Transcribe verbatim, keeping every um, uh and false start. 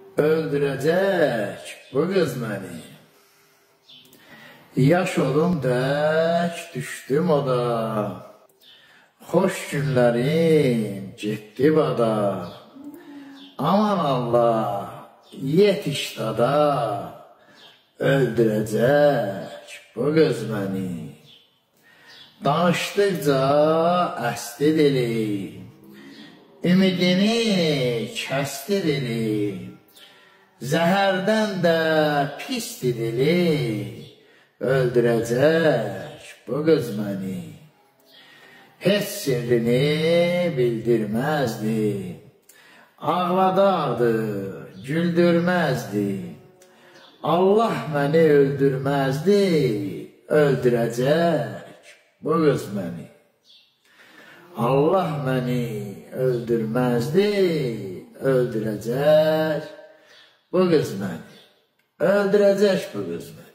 öldürəcək bu qız məni. Yaş olum dək düşdüm oda, xoş günlərim getdi bada. Aman Allah, yetiş dada, öldürəcək bu qız məni. Danışdıqca əsdi dili, ümidini kəsdi dili. Zəhərdən də pisdi dili, öldürəcək bu qız məni. Heç sirrini bildirməzdi, ağladardı, güldürməzdi. Allah məni öldürməzdi, öldürəcək bu qız məni. Allah məni öldürməzdi, öldürəcək bu qız məni. Öldürəcək bu qız məni.